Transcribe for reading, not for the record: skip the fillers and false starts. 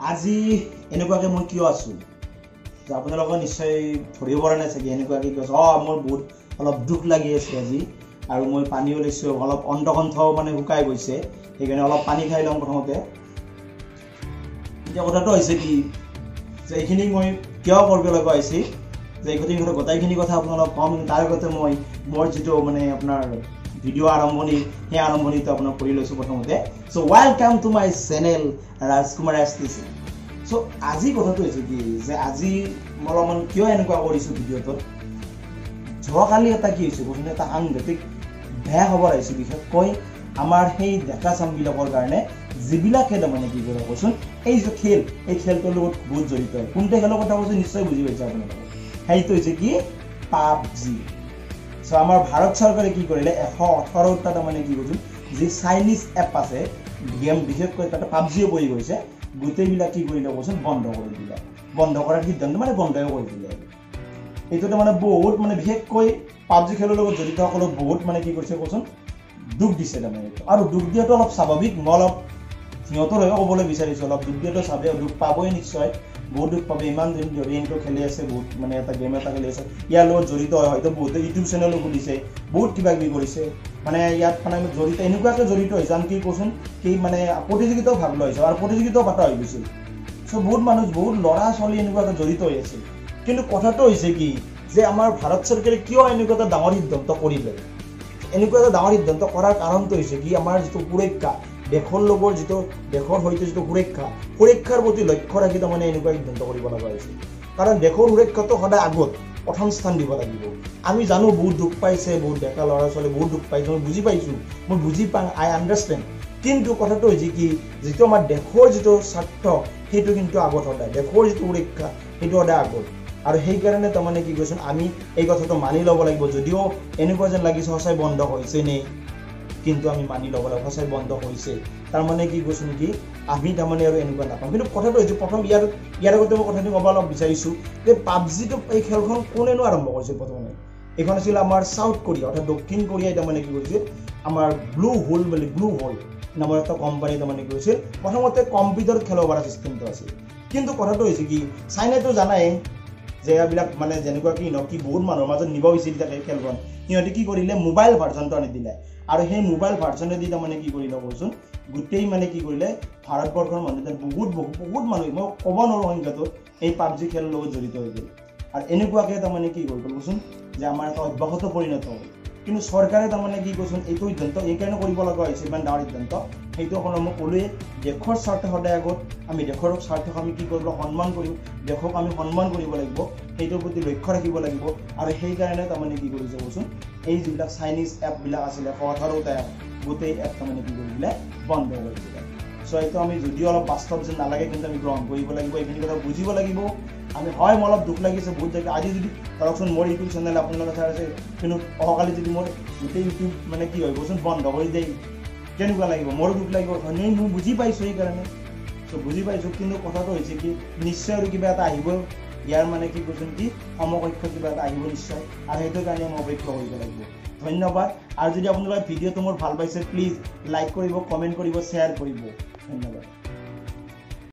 আজি এনেকুৱাকে মই কিয় আছো আপোনালোকে নিশ্চয় ধৰিব পৰা নাই চাগে এনেকুৱাকে কৈছে মোৰ বহুত অলপ দুখ লাগি আছে আজি আৰু মই পানী ওলাইছো অলপ অন্তকণ্ঠ মানে শুকাই গৈছে সেইকাৰণে অলপ পানী খাই লম প্ৰথমতে এতিয়া কথাটো হৈছে কি যে এইখিনি মই কিয় কৰিব লগা হৈছে যে এইখিনি গোটাইখিনি কথা আপোনালোকক কম তাৰ আগতে মই মোৰ যিটো মানে আপোনাৰ ভিডিও আৰম্ভণি সেই আৰম্ভণিটো আপোনাক কৰি লৈছো প্ৰথমতে so welcome to my channel rajkumarstc so আজি কথাটো হৈছে কি যে আজি মলমান কিয় এনেকুৱা কৰিছো ভিডিওটো যোৱাকালি এটা কি হৈছে কোনে এটা সাংঘাতিক বেয়া খবৰ আহিছে বিশেষকৈ আমাৰ সেই ডেকা চামবিলাকৰ কাৰণে যিবিলাকে মানে কি কৰে কৈছোন এই যে খেল এই খেলটোৰ লগত বহুত জড়িত হয় কোনটা খেলৰ কথা কৈছে নিশ্চয় বুজি পাইছে আপোনালোকে সেইটো হৈছে কি PUBG সো আমাৰ ভাৰত চৰকাৰে কি কৰিলে 118টা মানে কি কৈছোন যে চাইনিজ এপ আছে গেম বিশেষকৈ এটা PUBG পৰি গৈছে গোটেইবিলাক কি কৰিলে কৈছোন বন্ধ কৰি দিলে বন্ধ কৰাৰ সিদ্ধান্ত মানে বন্ধই কৰি দিলে এইটোতে মানে বহুত মানে বিশেষকৈ PUBG খেলৰ লগত জড়িত সকলক বহুত মানে কি কৰিছে কৈছোন দুখ দিছে মানে আৰু দুখ দিয়াটো অলপ স্বাভাৱিক মই অলপ সিহঁতৰ হৈ ক'বলৈ বিচাৰিছো অলপ দুখ দিয়াটো চাবে দুখ পাবই নিশ্চয় বহুত দুখ পাবে ইমান দিন ধৰি এনেকৈ খেলি আছে বহুত মানে এটা গেম এটা খেলি আছে ইয়াৰ লগত জড়িত হয় হয়তো বহুত ইউটিউব চেনেলো খুলিছে বহুত কিবা কিবি কৰিছে মানে ইয়াত মানে জড়িত এনেকুৱাকে জড়িত হৈছে আনকি কৈছোন কি মানে প্ৰতিযোগিতাও ভাগ লৈছে আৰু প্ৰতিযোগিতাও পাতা হৈ গৈছিল সো বহুত মানুহ বহুত ল'ৰা ছোৱালী এনেকুৱাকে জড়িত হৈ আছিল কিন্তু কথাটো হৈছে কি যে আমাৰ ভাৰত চৰকাৰে কিয় এনেকুৱা এটা ডাঙৰ সিদ্ধান্ত কৰিলে এনেকুৱা এটা ডাঙৰ সিদ্ধান্ত কৰাৰ কাৰণটো হৈছে কি আমাৰ যিটো সুৰক্ষা দেশৰ লগৰ যিটো দেশৰ হয়তো যিটো সুৰক্ষাৰ প্ৰতি লক্ষ্য ৰাখি তাৰমানে এনেকুৱা সিদ্ধান্ত কৰিব লগা হৈছে কাৰণ দেশৰ সুৰক্ষাটো সদায় আগত প্ৰথম স্থান দিব লাগিব আমি জানো বহুত দুখ পাইছে বহুত ডেকা ল'ৰা ছোৱালী বহুত দুখ পাইছে মই বুজি পাইছো মই বুজি পাওঁ আই আণ্ডাৰষ্টেণ্ড কিন্তু কথাটো হৈছে কি যিটো আমাৰ দেশৰ যিটো স্বাৰ্থ সেইটো কিন্তু আগত সদায় দেশৰ যিটো সুৰক্ষা সেইটো সদায় আগত আৰু সেই কাৰণে তাৰমানে কি কৈছোন আমি এই কথাটো মানি ল'ব লাগিব যদিও এনেকুৱা যেন লাগিছে সঁচাই বন্ধ হৈছে নে কিন্তু আমি মানি ল'ব লাগিব সঁচাই বন্ধ হৈছে তাৰমানে কি কৈছোন কি আমি তাৰমানে আৰু এনেকুৱা নাপাম কিন্তু কথাটো হৈছে প্ৰথম ইয়াৰ আগতে মই কথাটো ক'ব অলপ বিচাৰিছো যে PUBGটো এই খেলখন কোনেনো আৰম্ভ কৰিছিল প্ৰথমে এইখন আছিল আমাৰ সাউথ কোৰিয়া অৰ্থাৎ দক্ষিণ কোৰিয়াই তাৰমানে কি কৰিছিল আমাৰ ব্লু হোল নামৰ এটা কোম্পানী তাৰমানে কি কৰিছিল প্ৰথমতে কম্পিউটাৰত খেলিব পৰা চিষ্টেমটো আছিল কিন্তু কথাটো হৈছে কি চাইনাটো জানাই যে এইবিলাক মানে যেনেকুৱা কি নকি বহুত মানুহৰ মাজত নিব বিচাৰি থাকে খেলখন সিহঁতে কি কৰিলে মোবাইল ভাৰ্জনটো আনি দিলে আৰু সেই মোবাইল ভাৰ্জনে দি তাৰমানে কি কৰিলে কৈছোন গোটেই মানে কি কৰিলে ভাৰতবৰ্ষৰ মানুহ বহুত মানুহ মই ক'ব নোৱাৰো সংখ্যাটো এই PUBG খেলৰ লগত জড়িত হৈ গ'ল আৰু এনেকুৱাকে তাৰমানে কি কৰিব কৈছোন যে আমাৰ এটা অভ্যাসত পৰিণত হ'ল কিন্তু চৰকাৰে তাৰমানে কি কৈছোন এইটো সিদ্ধান্ত এইকাৰণে কৰিব লগা হৈছে ইমান ডাঙৰ সিদ্ধান্ত সেইটো কোনো মই ক'লোৱে দেশৰ স্বাৰ্থ সদায় আগত আমি দেশৰ স্বাৰ্থক আমি কি কৰিব সন্মান কৰিম দেশক আমি সন্মান কৰিব লাগিব সেইটোৰ প্ৰতি লক্ষ্য ৰাখিব লাগিব আৰু সেইকাৰণে তাৰমানে কি কৰিছে কৈছোন এই যিবিলাক চাইনিজ এপবিলাক আছিলে 118টা এপ গোটেই এপ তাৰমানে কি কৰি দিলে বন্ধ কৰি দিলে সো এইটো আমি যদিও অলপ বাস্তৱ যেন নালাগে কিন্তু আমি গ্ৰহণ কৰিব লাগিব এইখিনি কথা বুজিব লাগিব আমি হয় মোৰ অলপ দুখ লাগিছে বহুত জেগা আজি যদি ধৰকচোন মোৰ ইউটিউব চেনেল আপোনালোকৰ চাই আছে কিন্তু অহাকালি যদি মোৰ গোটেই ইউটিউব মানে কি হয় কৈছোন বন্ধ কৰি দিয়ে কেনেকুৱা লাগিব মোৰো দুখ লাগিব হয় মই বুজি পাইছো সেইকাৰণে সো বুজি পাইছো কিন্তু কথাটো হৈছে কি নিশ্চয় আৰু কিবা এটা আহিব ইয়াৰ মানে কি কৈছোন কি সমকক্ষ কিবা এটা আহিব নিশ্চয় আৰু সেইটো কাৰণে মই অপেক্ষা কৰিব লাগিব ধন্যবাদ আৰু যদি আপোনালোকে ভিডিঅ'টো মোৰ ভাল পাইছে প্লিজ লাইক কৰিব কমেণ্ট কৰিব শ্বেয়াৰ কৰিব ধন্যবাদ